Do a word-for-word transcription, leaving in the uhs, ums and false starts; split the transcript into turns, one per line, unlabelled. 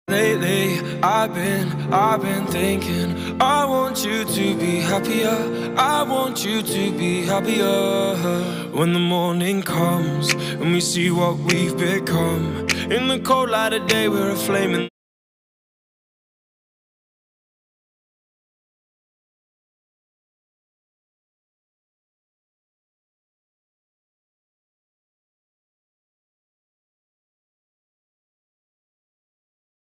Lately, I've been, I've been thinking I want you to be happier, I want you to be happier. When the morning comes and we see what we've become, in the cold light of day we're a flame in